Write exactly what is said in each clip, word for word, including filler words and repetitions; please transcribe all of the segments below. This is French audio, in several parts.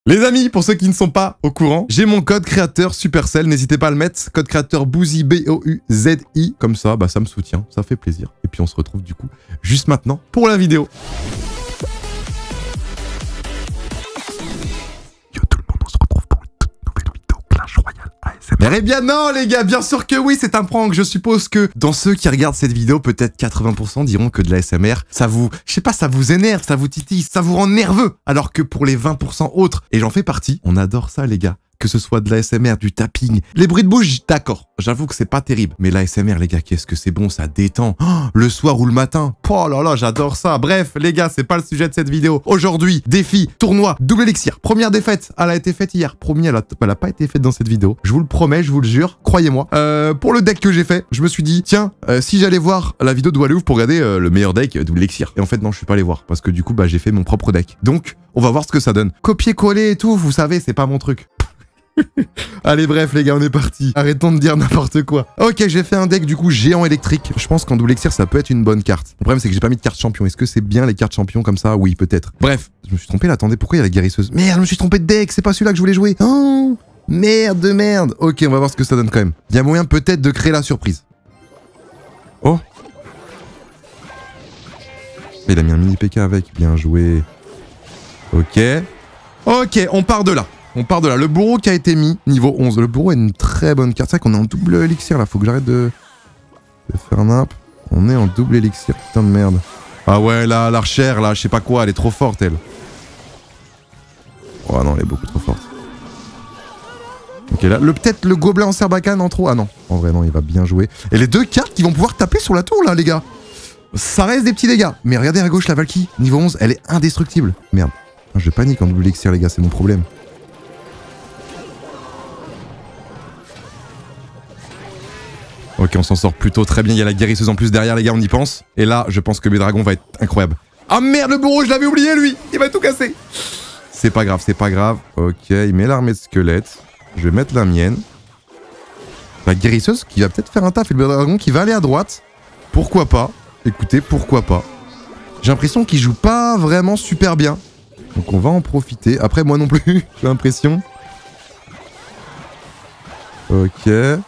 Les amis, pour ceux qui ne sont pas au courant, j'ai mon code créateur Supercell, n'hésitez pas à le mettre, code créateur Bouzi, B O U Z I, comme ça, bah ça me soutient, ça fait plaisir. Et puis on se retrouve du coup juste maintenant pour la vidéo. Yo tout le monde, on se retrouve pour une toute nouvelle vidéo Clash Royale A S M R. Eh bien non les gars, bien sûr que oui, c'est un prank. Je suppose que dans ceux qui regardent cette vidéo, peut-être quatre-vingts pour cent diront que de l'A S M R, ça vous, je sais pas, ça vous énerve, ça vous titille, ça vous rend nerveux. Alors que pour les vingt pour cent autres, et j'en fais partie, on adore ça les gars. Que ce soit de l'A S M R, du tapping, les bruits de bouche, d'accord. J'avoue que c'est pas terrible. Mais l'A S M R, les gars, qu'est-ce que c'est bon, ça détend. Oh, le soir ou le matin. Oh là là, j'adore ça. Bref, les gars, c'est pas le sujet de cette vidéo. Aujourd'hui, défi, tournoi, double élixir. Première défaite, elle a été faite hier. Promis, elle a, elle a pas été faite dans cette vidéo. Je vous le promets, je vous le jure, croyez-moi. Euh, pour le deck que j'ai fait, je me suis dit, tiens, euh, si j'allais voir la vidéo de Wallouf pour regarder euh, le meilleur deck euh, double élixir. Et en fait, non, je suis pas allé voir. Parce que du coup, bah, j'ai fait mon propre deck. Donc, on va voir ce que ça donne. Copier-coller et tout, vous savez, c'est pas mon truc. Allez bref les gars, on est parti. Arrêtons de dire n'importe quoi. Ok, j'ai fait un deck du coup géant électrique. Je pense qu'en double élixir ça peut être une bonne carte. Le problème c'est que j'ai pas mis de carte champion. Est-ce que c'est bien les cartes champions comme ça? Oui, peut-être. Bref, je me suis trompé là, attendez, pourquoi il y a la guérisseuse? Merde, je me suis trompé de deck, c'est pas celui-là que je voulais jouer. Oh, merde de merde. Ok, on va voir ce que ça donne quand même. Il y a moyen peut-être de créer la surprise. Oh, il a mis un mini P K avec, bien joué. Ok. Ok, on part de là. On part de là. Le bourreau qui a été mis, niveau onze. Le bourreau est une très bonne carte. C'est vrai qu'on est en double élixir là. Faut que j'arrête de... de faire nimp. On est en double élixir. Putain de merde. Ah ouais, là, l'archère, là, je sais pas quoi. Elle est trop forte, elle. Oh non, elle est beaucoup trop forte. Ok, là, le peut-être le gobelin en serbacane en trop. Ah non, en vrai, non, il va bien jouer. Et les deux cartes qui vont pouvoir taper sur la tour, là, les gars. Ça reste des petits dégâts. Mais regardez à gauche, la Valkyrie. Niveau onze, elle est indestructible. Merde. Je panique en double élixir, les gars. C'est mon problème. Ok, on s'en sort plutôt très bien. Il y a la guérisseuse en plus derrière, les gars, on y pense. Et là, je pense que mes dragons va être incroyable. Ah merde, le bourreau, je l'avais oublié, lui. Il va tout casser. C'est pas grave, c'est pas grave. Ok, il met l'armée de squelettes. Je vais mettre la mienne. La guérisseuse qui va peut-être faire un taf. Et le dragon qui va aller à droite. Pourquoi pas? Écoutez, pourquoi pas? J'ai l'impression qu'il joue pas vraiment super bien. Donc on va en profiter. Après, moi non plus, j'ai l'impression. Ok.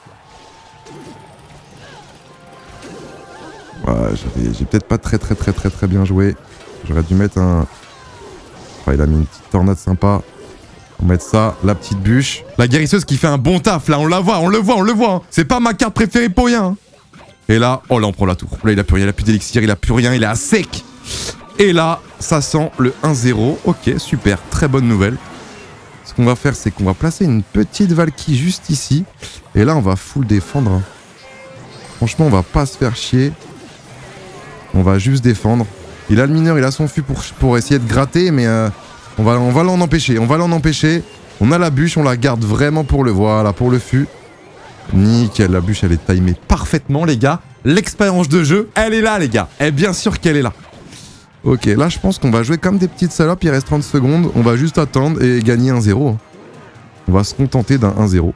Ouais, j'ai peut-être pas très très très très très bien joué. J'aurais dû mettre un... Enfin, il a mis une petite tornade sympa. On va mettre ça, la petite bûche. La guérisseuse qui fait un bon taf, là, on la voit, on le voit, on le voit. Hein. C'est pas ma carte préférée pour rien. Hein. Et là, oh là, on prend la tour. Là, il a plus rien, il a plus d'élixir, il a plus rien, il est à sec. Et là, ça sent le un zéro. Ok, super, très bonne nouvelle. Ce qu'on va faire, c'est qu'on va placer une petite Valkyrie juste ici. Et là, on va full défendre. Hein. Franchement, on va pas se faire chier. On va juste défendre. Il a le mineur, il a son fût pour, pour essayer de gratter, mais euh, on va, on va l'en empêcher. On va l'en empêcher. On a la bûche, on la garde vraiment pour le... Voilà, pour le fût. Nickel, la bûche, elle est timée parfaitement, les gars. L'expérience de jeu, elle est là, les gars. Et bien sûr qu'elle est là. Ok, là, je pense qu'on va jouer comme des petites salopes. Il reste trente secondes. On va juste attendre et gagner un zéro. On va se contenter d'un un zéro.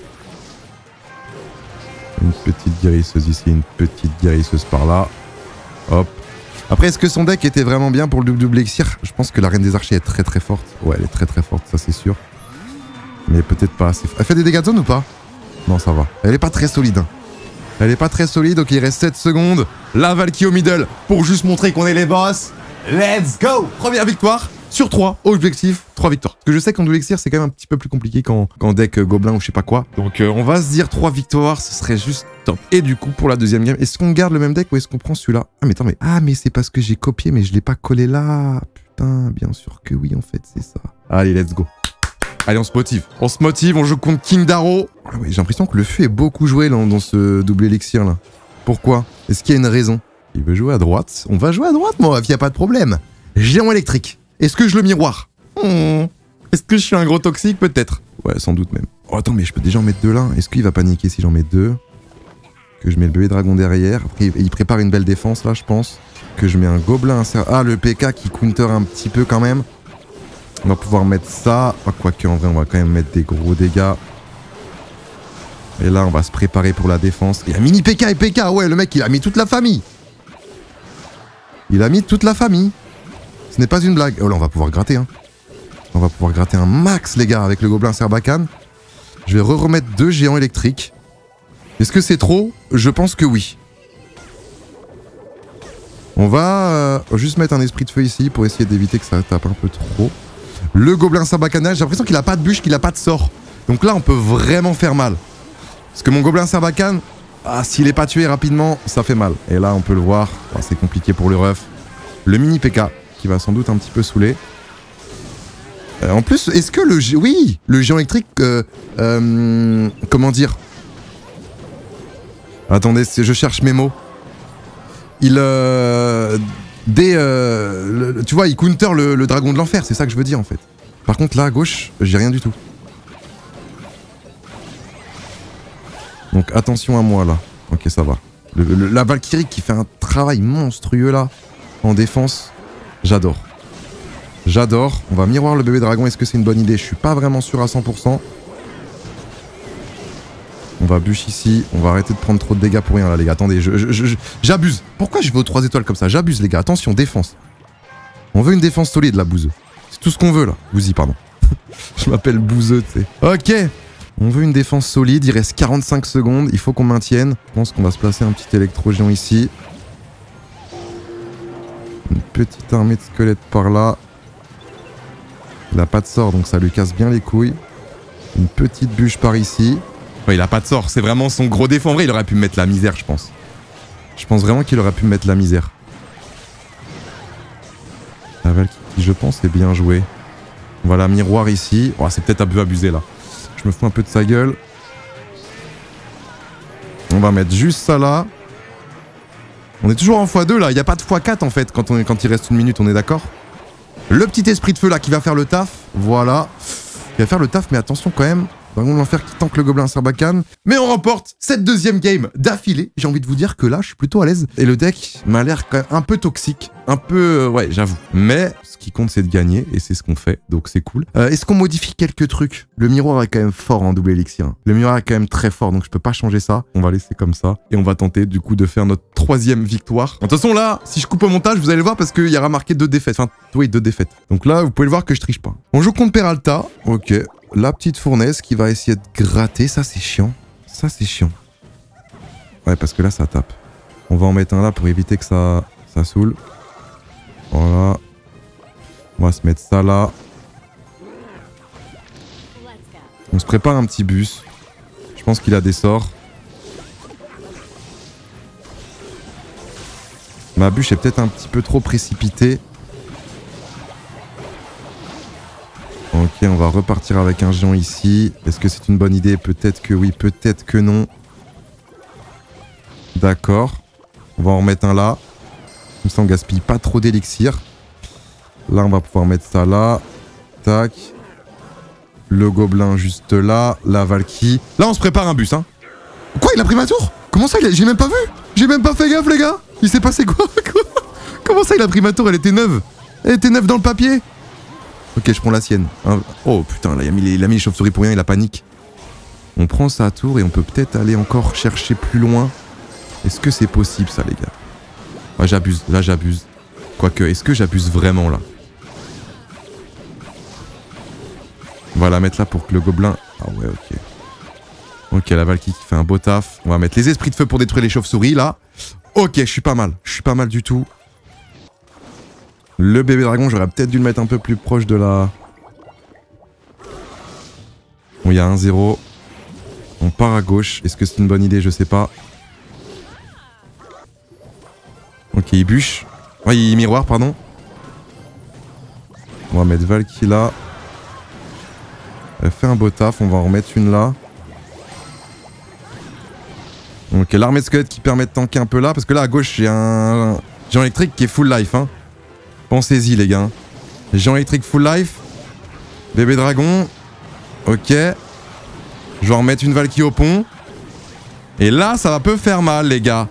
Une petite guérisseuse ici, une petite guérisseuse par là. Hop. Après, est-ce que son deck était vraiment bien pour le double double élixir? Je pense que la reine des archers est très très forte. Ouais, elle est très très forte, ça c'est sûr. Mais peut-être pas assez. Elle fait des dégâts de zone ou pas? Non, ça va. Elle est pas très solide. Hein. Elle est pas très solide, donc il reste sept secondes. La Valkyrie au middle pour juste montrer qu'on est les boss. Let's go! Première victoire sur trois. Objectif, trois victoires. Parce que je sais qu'en double élixir, c'est quand même un petit peu plus compliqué qu'en qu'en deck euh, gobelin ou je sais pas quoi. Donc euh, on va se dire trois victoires, ce serait juste top. Et du coup, pour la deuxième game, est-ce qu'on garde le même deck ou est-ce qu'on prend celui-là? Ah mais attends, mais... Ah mais c'est parce que j'ai copié, mais je l'ai pas collé là. Putain, bien sûr que oui, en fait, c'est ça. Allez, let's go. Allez, on se motive. On se motive, on joue contre King Darrow. Ah oui, j'ai l'impression que le feu est beaucoup joué là, dans ce double élixir là. Pourquoi? Est-ce qu'il y a une raison? Il veut jouer à droite. On va jouer à droite, moi, il n'y a pas de problème. Géant électrique. Est-ce que je le miroir? hmm. Est-ce que je suis un gros toxique? Peut-être. Ouais, sans doute même. Oh, attends, mais je peux déjà en mettre deux là. Est-ce qu'il va paniquer si j'en mets deux? Que je mets le bébé dragon derrière. Après, il prépare une belle défense là, je pense. Que je mets un gobelin. Ah, le P K qui counter un petit peu quand même. On va pouvoir mettre ça. Oh, quoique, en vrai, on va quand même mettre des gros dégâts. Et là, on va se préparer pour la défense. Il y a mini P K et P K. Ouais, le mec, il a mis toute la famille. Il a mis toute la famille. Ce n'est pas une blague. Oh là, on va pouvoir gratter. Hein. On va pouvoir gratter un max, les gars, avec le gobelin Sarbacane. Je vais re-remettre deux géants électriques. Est-ce que c'est trop? Je pense que oui. On va euh, juste mettre un esprit de feu ici pour essayer d'éviter que ça tape un peu trop. Le gobelin Sarbacane, j'ai l'impression qu'il a pas de bûche, qu'il a pas de sort. Donc là, on peut vraiment faire mal. Parce que mon gobelin Sarbacane, ah, s'il est pas tué rapidement, ça fait mal. Et là, on peut le voir. Oh, c'est compliqué pour le ref. Le mini P K, qui va sans doute un petit peu saouler. Euh, en plus, est-ce que le... Oui, le géant électrique... Euh, euh, comment dire? Attendez, je cherche mes mots. Il... Euh, des, euh, le, tu vois, il counter le, le dragon de l'enfer, c'est ça que je veux dire en fait. Par contre, là, à gauche, j'ai rien du tout. Donc attention à moi là. Ok, ça va. Le, le, la Valkyrie qui fait un travail monstrueux là, en défense, j'adore. J'adore. On va miroir le bébé dragon. Est-ce que c'est une bonne idée? Je suis pas vraiment sûr à cent pour cent. On va bûche ici. On va arrêter de prendre trop de dégâts pour rien là, les gars. Attendez, j'abuse. Pourquoi je vais aux trois étoiles comme ça? J'abuse, les gars. Attention, défense. On veut une défense solide, la bouseux. C'est tout ce qu'on veut là. Vous-y, pardon. Je m'appelle bouseux, tu sais. Ok. On veut une défense solide. Il reste quarante-cinq secondes. Il faut qu'on maintienne. Je pense qu'on va se placer un petit électro-géant ici. Une petite armée de squelettes par là. Il a pas de sort, donc ça lui casse bien les couilles. Une petite bûche par ici. Ouais, il a pas de sort, c'est vraiment son gros défaut. En vrai, il aurait pu me mettre la misère, je pense. Je pense vraiment qu'il aurait pu me mettre la misère. La Valkyrie, je pense, est bien jouée. On va la miroir ici. Oh, c'est peut-être un peu abusé, là. Je me fous un peu de sa gueule. On va mettre juste ça là. On est toujours en fois deux, là. Il n'y a pas de fois quatre, en fait, quand, on, quand il reste une minute, on est d'accord? Le petit esprit de feu là qui va faire le taf. Voilà. Il va faire le taf, mais attention quand même. Dragon de l'enfer qui tank le gobelin Sarbacane. Mais on remporte cette deuxième game d'affilée. J'ai envie de vous dire que là, je suis plutôt à l'aise. Et le deck m'a l'air quand même un peu toxique. Un peu... Euh, ouais, j'avoue. Mais ce qui compte, c'est de gagner. Et c'est ce qu'on fait. Donc c'est cool. Euh, Est-ce qu'on modifie quelques trucs? Le miroir est quand même fort en double élixir. Le miroir est quand même très fort. Donc je peux pas changer ça. On va laisser comme ça. Et on va tenter du coup de faire notre troisième victoire. De toute façon là, si je coupe au montage, vous allez le voir parce qu'il y aura marqué deux défaites. Enfin, oui, deux défaites. Donc là, vous pouvez le voir que je triche pas. On joue contre Peralta. Ok. La petite fournaise qui va essayer de gratter. Ça, c'est chiant. Ça, c'est chiant. Ouais, parce que là, ça tape. On va en mettre un là pour éviter que ça, ça saoule. Voilà. On va se mettre ça là. On se prépare un petit bus. Je pense qu'il a des sorts. Ma bûche est peut-être un petit peu trop précipitée. Ok, on va repartir avec un géant ici. Est-ce que c'est une bonne idée? Peut-être que oui, peut-être que non. D'accord. On va en remettre un là. Comme ça, on gaspille pas trop d'élixir. Là, on va pouvoir mettre ça là. Tac. Le gobelin juste là. La Valkyrie. Là, on se prépare un bus, hein. Quoi, il a pris ma tour? Comment ça, j'ai même pas vu? J'ai même pas fait gaffe, les gars. Il s'est passé quoi? Comment ça, il a pris ma tour? Elle était neuve. Elle était neuve dans le papier. Ok, je prends la sienne. Oh putain, là, il a mis les, il a mis les chauves-souris pour rien, il a panique. On prend sa tour et on peut peut-être aller encore chercher plus loin. Est-ce que c'est possible ça, les gars? Ouais, j'abuse, là j'abuse. Quoique, est-ce que j'abuse vraiment là? On va la mettre là pour que le gobelin... Ah ouais, ok. Ok, la Valkyrie qui fait un beau taf. On va mettre les esprits de feu pour détruire les chauves-souris là. Ok, je suis pas mal. Je suis pas mal du tout. Le bébé dragon, j'aurais peut-être dû le mettre un peu plus proche de la... Bon, il y a un zéro. On part à gauche. Est-ce que c'est une bonne idée? Je sais pas. Ok, il bûche. Ouais, il miroir, pardon. On va mettre Valkyrie là. Elle fait un beau taf. On va en remettre une là. Ok, l'armée de squelettes qui permet de tanker un peu là. Parce que là, à gauche, j'ai un géant électrique qui est full life, hein. Pensez-y, les gars. Géant électrique full life. Bébé dragon. Ok. Je vais en remettre une Valkyrie au pont. Et là, ça va peu faire mal, les gars.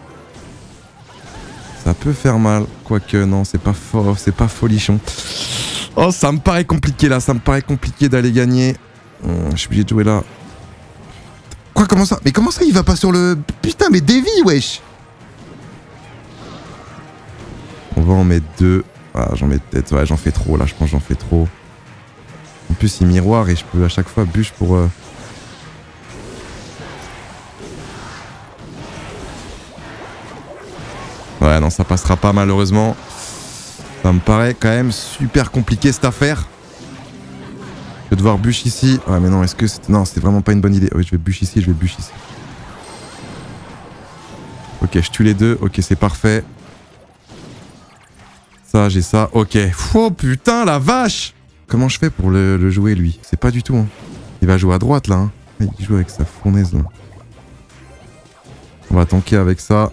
Ça peut faire mal. Quoique, non, c'est pas fort. C'est pas folichon. Oh, ça me paraît compliqué, là. Ça me paraît compliqué d'aller gagner. Hum, je suis obligé de jouer là. Quoi, comment ça? Mais comment ça, il va pas sur le... Putain, mais Davy, wesh. On va en mettre deux. Ah, j'en mets peut-être... Ouais, j'en fais trop, là. Je pense que j'en fais trop. En plus, il miroir et je peux à chaque fois bûche pour... Euh... Ouais, non, ça passera pas malheureusement. Ça me paraît quand même super compliqué cette affaire. Je vais devoir bûche ici. Ouais, mais non, est-ce que c'était... Non, c'était vraiment pas une bonne idée. Oui, je vais bûche ici, je vais bûche ici. Ok, je tue les deux. Ok, c'est parfait. Ça, j'ai ça. Ok. Oh putain, la vache! Comment je fais pour le, le jouer, lui? C'est pas du tout, hein. Il va jouer à droite, là. Hein. Il joue avec sa fournaise, là. On va tanker avec ça.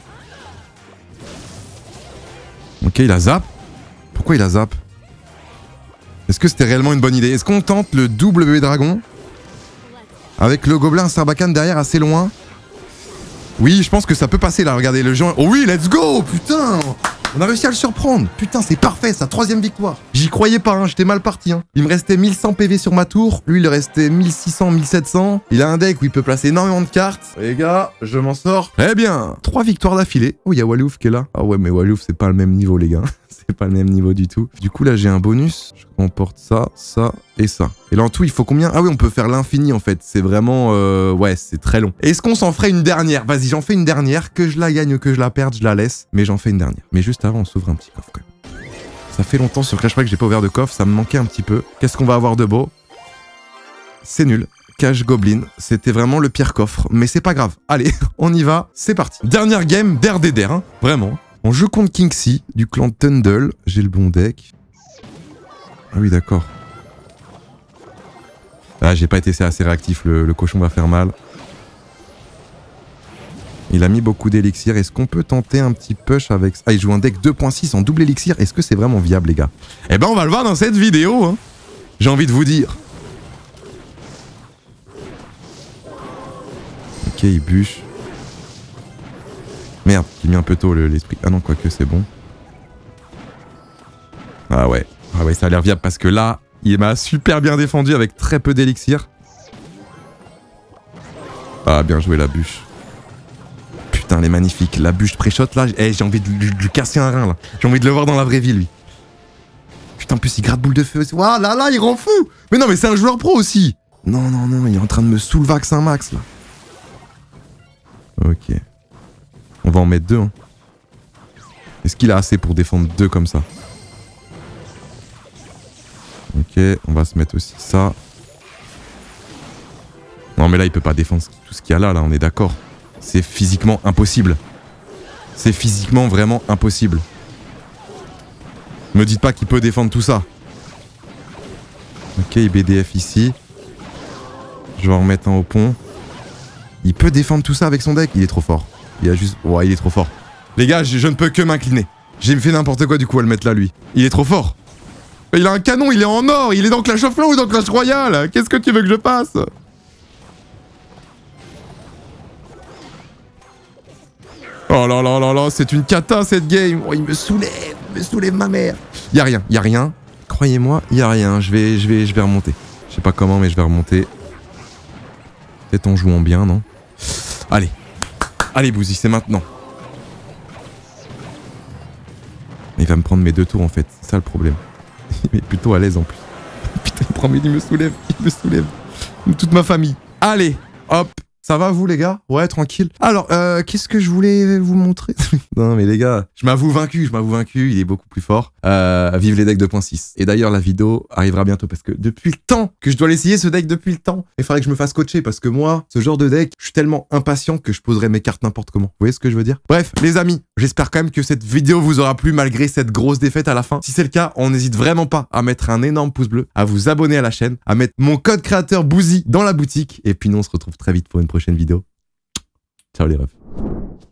Ok, il a zap. Pourquoi il a zap? Est-ce que c'était réellement une bonne idée? Est-ce qu'on tente le double bébé dragon? Avec le gobelin Sarbacane derrière assez loin? Oui, je pense que ça peut passer là. Regardez le genre. Oh oui, let's go! Putain! On a réussi à le surprendre. Putain, c'est parfait, sa troisième victoire. J'y croyais pas, hein, j'étais mal parti. Hein. Il me restait mille cent P V sur ma tour. Lui, il lui restait mille six cents, mille sept cents. Il a un deck où il peut placer énormément de cartes. Les gars, je m'en sors. Eh bien, trois victoires d'affilée. Oh, il y a Wallouf qui est là. Ah ouais, mais Wallouf, c'est pas le même niveau, les gars. C'est pas le même niveau du tout. Du coup, là, j'ai un bonus. Je remporte ça, ça et ça. Et là, en tout, il faut combien? Ah oui, on peut faire l'infini, en fait. C'est vraiment... Euh... Ouais, c'est très long. Est-ce qu'on s'en ferait une dernière? Vas-y, j'en fais une dernière. Que je la gagne, que je la perde, je la laisse. Mais j'en fais une dernière. Mais juste avant, on s'ouvre un petit coffre, quand même. Ça fait longtemps sur Clash Pack que j'ai pas ouvert de coffre. Ça me manquait un petit peu. Qu'est-ce qu'on va avoir de beau? C'est nul. Cache Goblin. C'était vraiment le pire coffre. Mais c'est pas grave. Allez, on y va. C'est parti. Dernière game d'R D D R, hein. Vraiment. On joue contre Kinksy, du clan Tundle. J'ai le bon deck. Ah oui, d'accord. Ah, j'ai pas été assez réactif. Le, le cochon va faire mal. Il a mis beaucoup d'élixir. Est-ce qu'on peut tenter un petit push avec... Ah, il joue un deck deux point six en double élixir. Est-ce que c'est vraiment viable, les gars? Eh ben, on va le voir dans cette vidéo. Hein. J'ai envie de vous dire. Ok, il bûche. Merde, j'ai mis un peu tôt l'esprit. Ah non, quoique c'est bon. Ah ouais. Ah ouais, ça a l'air viable parce que là, il m'a super bien défendu avec très peu d'élixir. Ah, bien joué la bûche. Putain, elle est magnifique. La bûche pré-shot là, hey, j'ai envie de lui, de lui casser un rein là. J'ai envie de le voir dans la vraie vie lui. Putain, en plus il gratte boule de feu. Waouh, là là, il rend fou. Mais non, mais c'est un joueur pro aussi. Non, non, non, il est en train de me soulvax un max là. Ok. On va en mettre deux. Hein. Est-ce qu'il a assez pour défendre deux comme ça? Ok, on va se mettre aussi ça. Non mais là il peut pas défendre tout ce qu'il y a là, là on est d'accord. C'est physiquement impossible. C'est physiquement vraiment impossible. Me dites pas qu'il peut défendre tout ça. Ok, il B D F ici. Je vais en remettre un au pont. Il peut défendre tout ça avec son deck, il est trop fort. Il a juste... Ouais, il est trop fort. Les gars, je, je ne peux que m'incliner. J'ai fait n'importe quoi du coup à le mettre là, lui. Il est trop fort. Il a un canon, il est en or. Il est dans Clash of Clans ou dans Clash Royale. Qu'est-ce que tu veux que je fasse? Oh là là là là, c'est une cata cette game. Oh, il me soulève, il me soulève ma mère. Y a rien, y a rien. Croyez-moi, y a rien. Je vais, je vais, je vais remonter. Je sais pas comment, mais je vais remonter. Peut-être en jouant bien, non? Allez. Allez, Bouzy, c'est maintenant. Il va me prendre mes deux tours, en fait. C'est ça le problème. Il est plutôt à l'aise, en plus. Putain, il, prend mes... il me soulève. Il me soulève. Toute ma famille. Allez, hop. Ça va vous les gars? Ouais, tranquille. Alors, euh, qu'est-ce que je voulais vous montrer? Non mais les gars, je m'avoue vaincu, je m'avoue vaincu, il est beaucoup plus fort. Euh, vive les decks deux point six. Et d'ailleurs, la vidéo arrivera bientôt parce que depuis le temps que je dois l'essayer ce deck depuis le temps, il faudrait que je me fasse coacher parce que moi, ce genre de deck, je suis tellement impatient que je poserai mes cartes n'importe comment. Vous voyez ce que je veux dire? Bref, les amis, j'espère quand même que cette vidéo vous aura plu malgré cette grosse défaite à la fin. Si c'est le cas, on n'hésite vraiment pas à mettre un énorme pouce bleu, à vous abonner à la chaîne, à mettre mon code créateur Bouzy dans la boutique. Et puis nous, on se retrouve très vite pour une prochaine vidéo. Ciao les refs.